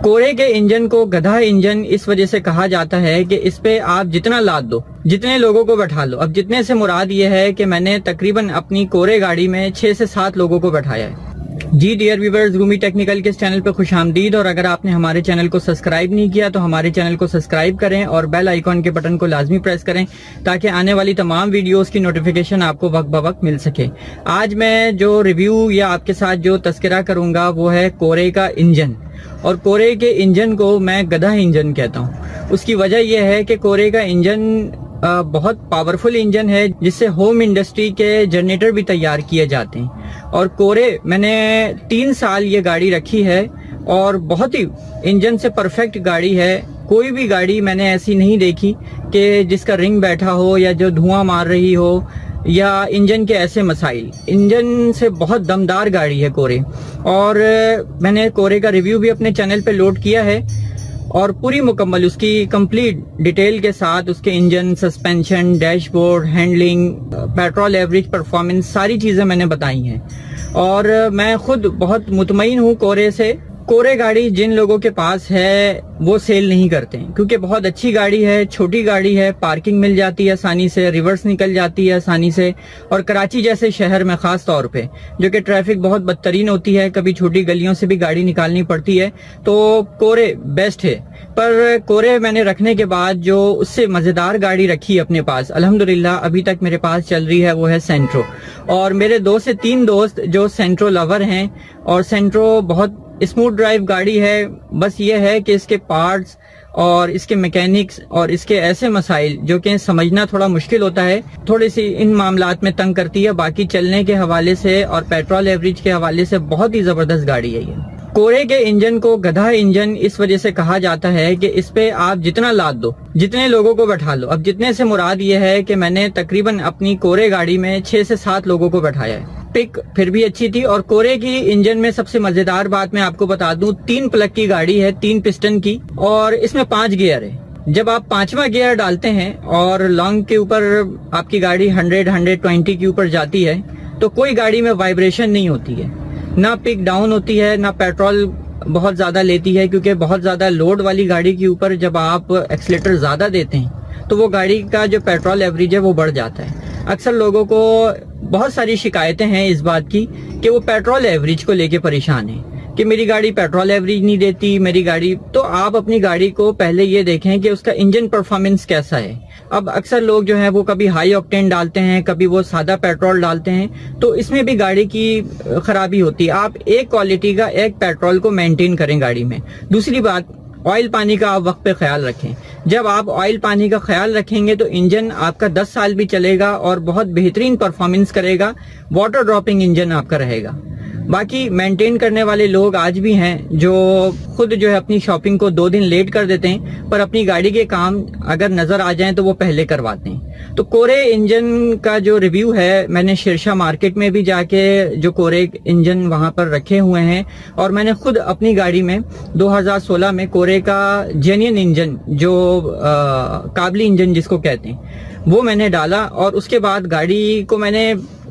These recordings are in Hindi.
कोरे के इंजन को गधा इंजन इस वजह से कहा जाता है कि इस पे आप जितना लाद दो, जितने लोगों को बैठा लो। अब जितने से मुराद ये है कि मैंने तकरीबन अपनी कोरे गाड़ी में 6 से 7 लोगों को बैठाया है। जी डियर व्यूअर्स, रूमी टेक्निकल के इस चैनल पे खुशामदीद। और अगर आपने हमारे चैनल को सब्सक्राइब नहीं किया तो हमारे चैनल को सब्सक्राइब करें और बेल आइकॉन के बटन को लाजमी प्रेस करें ताकि आने वाली तमाम वीडियोस की नोटिफिकेशन आपको वक्त ब वक्त मिल सके। आज मैं जो रिव्यू या आपके साथ जो तस्करा करूंगा वो है कोरे का इंजन। और कोरे के इंजन को मैं गधा इंजन कहता हूँ। उसकी वजह यह है कि कोरे का इंजन बहुत पावरफुल इंजन है जिससे होम इंडस्ट्री के जनरेटर भी तैयार किए जाते हैं। और कोरे मैंने 3 साल ये गाड़ी रखी है और बहुत ही इंजन से परफेक्ट गाड़ी है। कोई भी गाड़ी मैंने ऐसी नहीं देखी कि जिसका रिंग बैठा हो या जो धुआं मार रही हो या इंजन के ऐसे मसाइल। इंजन से बहुत दमदार गाड़ी है कोरे। और मैंने कोरे का रिव्यू भी अपने चैनल पे लोड किया है और पूरी मुकम्मल उसकी कंप्लीट डिटेल के साथ उसके engine, suspension, dashboard, handling, petrol average performance सारी चीजें मैंने बताई हैं। और मैं खुद बहुत मुतमईन हूँ कोरे से। कोरे गाड़ी जिन लोगों के पास है वो सेल नहीं करते हैं क्योंकि बहुत अच्छी गाड़ी है, छोटी गाड़ी है, पार्किंग मिल जाती है आसानी से, रिवर्स निकल जाती है आसानी से। और कराची जैसे शहर में खास तौर पे जो कि ट्रैफिक बहुत बदतरीन होती है, कभी छोटी गलियों से भी गाड़ी निकालनी पड़ती है, तो कोरे बेस्ट है। पर कोरे मैंने रखने के बाद जो उससे मजेदार गाड़ी रखी अपने पास, अल्हम्दुलिल्लाह अभी तक मेरे पास चल रही है, वो है सेंट्रो। और मेरे 2 से 3 दोस्त जो सेंट्रो लवर हैं। और सेंट्रो बहुत स्मूथ ड्राइव गाड़ी है। बस ये है कि इसके पार्ट्स और इसके मैकेनिक्स और इसके ऐसे मसाइल जो कि समझना थोड़ा मुश्किल होता है, थोड़ी सी इन मामलात में तंग करती है। बाकी चलने के हवाले से और पेट्रोल एवरेज के हवाले से बहुत ही जबरदस्त गाड़ी है ये। कोरे के इंजन को गधा इंजन इस वजह से कहा जाता है कि इस पे आप जितना लाद दो, जितने लोगों को बैठा लो। अब जितने से मुराद ये है कि मैंने तकरीबन अपनी कोरे गाड़ी में 6 से 7 लोगों को बैठाया है। पिक फिर भी अच्छी थी। और कोरे की इंजन में सबसे मजेदार बात मैं आपको बता दूं, 3 प्लग की गाड़ी है, 3 पिस्टन की, और इसमें 5 गियर है। जब आप 5वां गियर डालते हैं और लॉन्ग के ऊपर आपकी गाड़ी 100-120 के ऊपर जाती है तो कोई गाड़ी में वाइब्रेशन नहीं होती है, ना पिक डाउन होती है, ना पेट्रोल बहुत ज्यादा लेती है। क्योंकि बहुत ज्यादा लोड वाली गाड़ी के ऊपर जब आप एक्सीलेटर ज्यादा देते हैं तो वो गाड़ी का जो पेट्रोल एवरेज है वो बढ़ जाता है। अक्सर लोगों को बहुत सारी शिकायतें हैं इस बात की कि वो पेट्रोल एवरेज को लेके परेशान है कि मेरी गाड़ी पेट्रोल एवरेज नहीं देती मेरी गाड़ी। तो आप अपनी गाड़ी को पहले ये देखें कि उसका इंजन परफॉर्मेंस कैसा है। अब अक्सर लोग जो है वो कभी हाई ऑक्टेन डालते हैं, कभी वो सादा पेट्रोल डालते हैं, तो इसमें भी गाड़ी की खराबी होती है। आप एक क्वालिटी का एक पेट्रोल को मेंटेन करें गाड़ी में। दूसरी बात, ऑयल पानी का आप वक्त पे ख्याल रखें। जब आप ऑयल पानी का ख्याल रखेंगे तो इंजन आपका 10 साल भी चलेगा और बहुत बेहतरीन परफॉर्मेंस करेगा। वाटर ड्रॉपिंग इंजन आपका रहेगा। बाकी मेंटेन करने वाले लोग आज भी हैं जो खुद जो है अपनी शॉपिंग को 2 दिन लेट कर देते हैं, पर अपनी गाड़ी के काम अगर नजर आ जाएं तो वो पहले करवाते हैं। तो कोरे इंजन का जो रिव्यू है, मैंने शेरशाह मार्केट में भी जाके जो कोरे इंजन वहां पर रखे हुए हैं और मैंने खुद अपनी गाड़ी में 2016 में कोरे का जेन्युइन इंजन जो काबली इंजन जिसको कहते हैं वो मैंने डाला। और उसके बाद गाड़ी को मैंने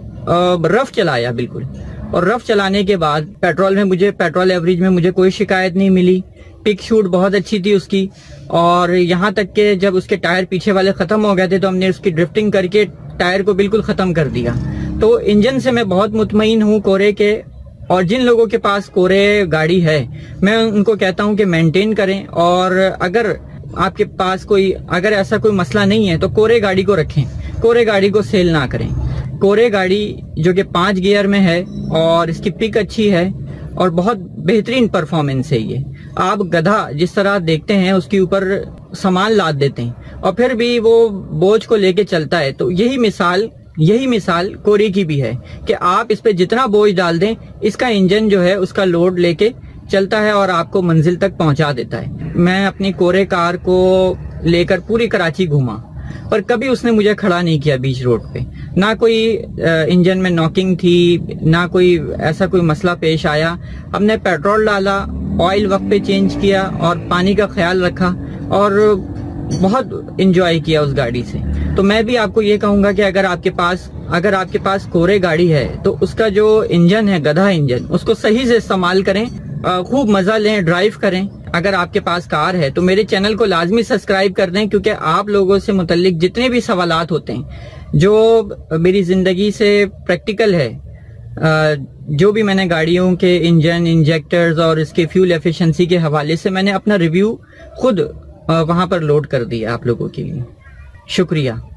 रफ चलाया बिल्कुल। और रफ चलाने के बाद पेट्रोल एवरेज में मुझे कोई शिकायत नहीं मिली। पिक शूट बहुत अच्छी थी उसकी। और यहाँ तक के जब उसके टायर पीछे वाले खत्म हो गए थे तो हमने उसकी ड्रिफ्टिंग करके टायर को बिल्कुल खत्म कर दिया। तो इंजन से मैं बहुत मुतमईन हूँ कोरे के। और जिन लोगों के पास कोरे गाड़ी है मैं उनको कहता हूँ कि मेंटेन करें। और अगर आपके पास अगर ऐसा कोई मसला नहीं है तो कोरे गाड़ी को रखें, कोरे गाड़ी को सेल ना करें। कोरे गाड़ी जो कि 5 गियर में है और इसकी पिक अच्छी है और बहुत बेहतरीन परफॉर्मेंस है ये। आप गधा जिस तरह देखते हैं उसके ऊपर सामान लाद देते हैं और फिर भी वो बोझ को लेके चलता है। तो यही मिसाल कोरे की भी है कि आप इस पे जितना बोझ डाल दें इसका इंजन जो है उसका लोड लेके चलता है और आपको मंजिल तक पहुंचा देता है। मैं अपनी कोरे कार को लेकर पूरी कराची घूमा पर कभी उसने मुझे खड़ा नहीं किया बीच रोड पे। ना कोई इंजन में नॉकिंग थी, ना कोई ऐसा कोई मसला पेश आया। हमने पेट्रोल डाला, ऑयल वक्त पे चेंज किया और पानी का ख्याल रखा और बहुत एंजॉय किया उस गाड़ी से। तो मैं भी आपको ये कहूंगा कि अगर आपके पास कोरे गाड़ी है तो उसका जो इंजन है गधा इंजन, उसको सही से इस्तेमाल करें खूब मजा लें, ड्राइव करें। अगर आपके पास कार है तो मेरे चैनल को लाजमी सब्सक्राइब कर दें, क्योंकि आप लोगों से मुतल्लिक जितने भी सवालात होते हैं जो मेरी जिंदगी से प्रैक्टिकल है, जो भी मैंने गाड़ियों के इंजन, इंजेक्टर्स और इसके फ्यूल एफिशिएंसी के हवाले से मैंने अपना रिव्यू खुद वहां पर लोड कर दिया आप लोगों के लिए। शुक्रिया।